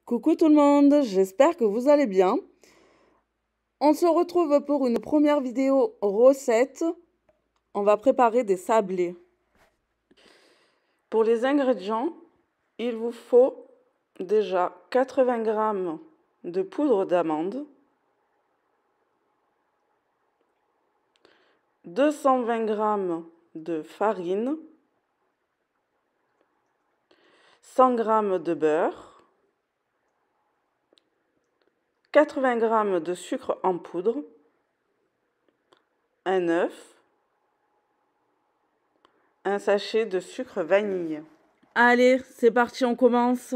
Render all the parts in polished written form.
Coucou tout le monde, j'espère que vous allez bien. On se retrouve pour une première vidéo recette. On va préparer des sablés. Pour les ingrédients, il vous faut déjà 80 g de poudre d'amande, 220 g de farine, 100 g de beurre, 80 g de sucre en poudre, un œuf, un sachet de sucre vanille. Allez, c'est parti, on commence.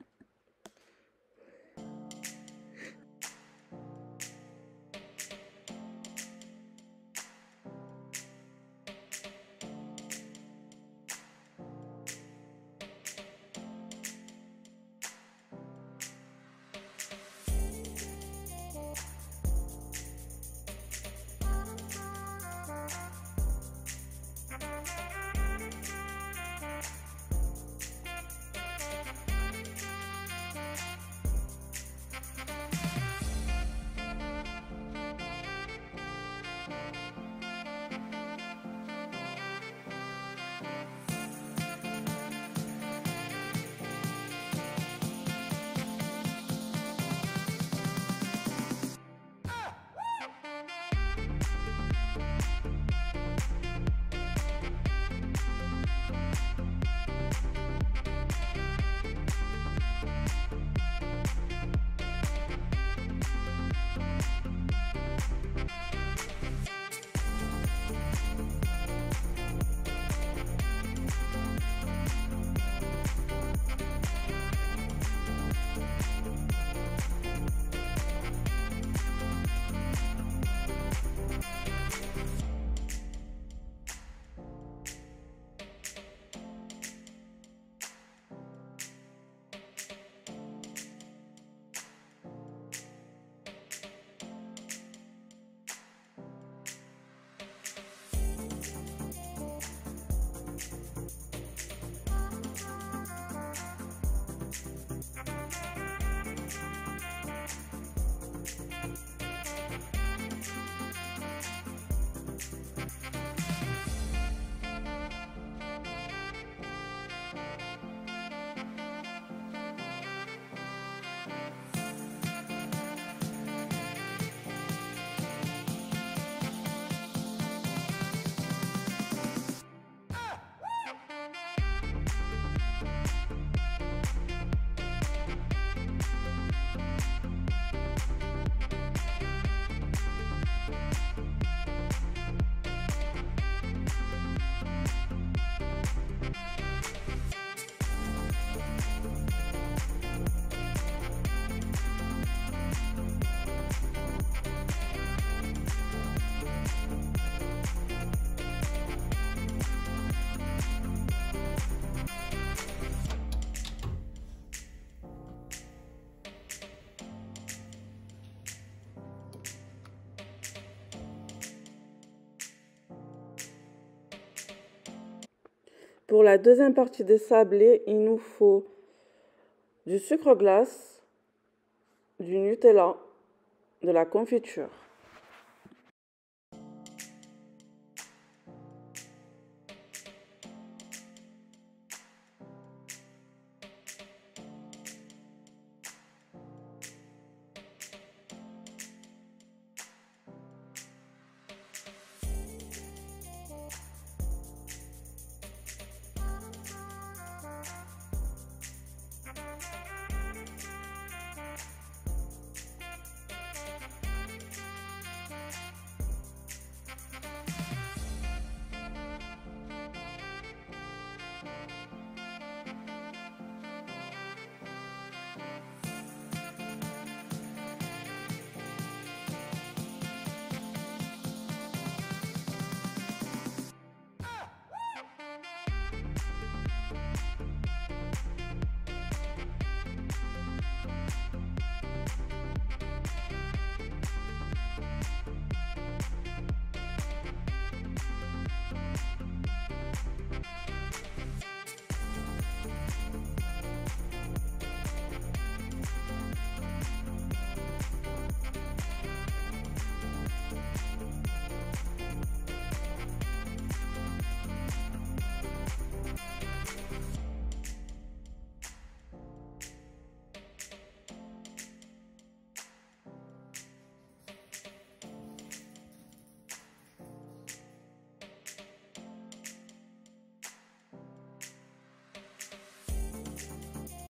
Pour la deuxième partie des sablés, il nous faut du sucre glace, du Nutella, de la confiture.